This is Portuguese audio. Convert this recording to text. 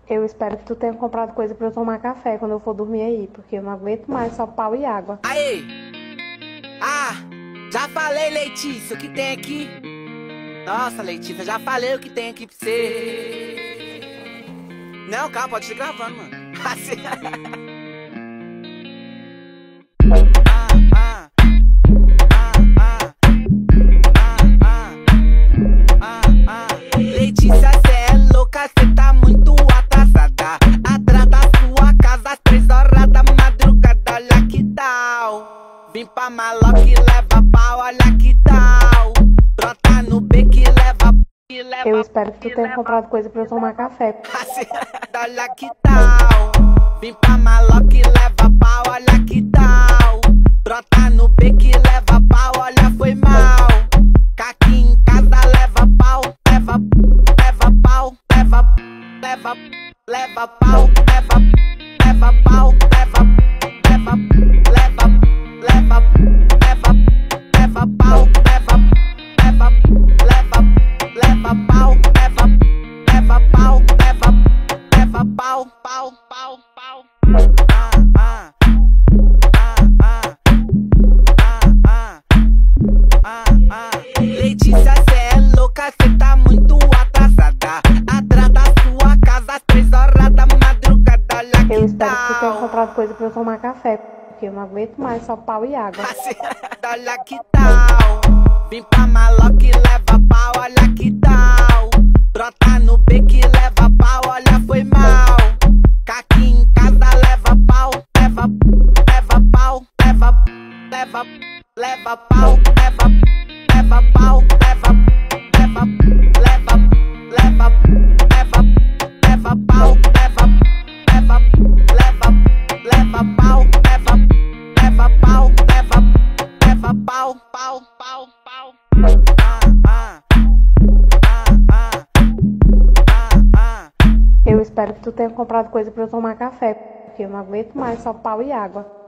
Eu espero que tu tenha comprado coisa pra eu tomar café quando eu for dormir aí, porque eu não aguento mais só pau e água. Aí! Ah! Já falei, Letícia, o que tem aqui? Nossa, Letícia, já falei o que tem aqui pra você. Não, calma, pode ir gravando, mano. Letícia, cê é louca, cê tá muito atrasada. Atrás da sua casa, às 3 horas da madrugada, olha que tal. Vim pra maloca e leva pau, olha que tal. Brota no beco e leva. Eu espero que tu tenha comprado coisa pra eu tomar café. Olha que tal. Vim pra maloca e leva pau, olha que tal. Brota no beco e leva pau, olha foi mal. Caqui em casa leva pau, leva pau, leva pau, leva pau, leva pau, leva pau, leva pau, leva pau, pau. Letícia, cê é louca, cê tá muito atrasada. Atrás da sua casa, às 3 horas da madrugada, olha que Eu espero que tu tenha tal. comprado coisa pra eu tomar café, porque eu não aguento mais só pau e água. Olha que tal. Vim pra maloca e leva pau, olha que tal. Brota no beco e leva pau, olha foi mal. Caqui em casa leva pau, leva pau, leva pau, leva pau, leva pau, leva pau, leva pau. Eu espero que tu tenha comprado coisa pra eu tomar café, porque eu não aguento mais só pau e água.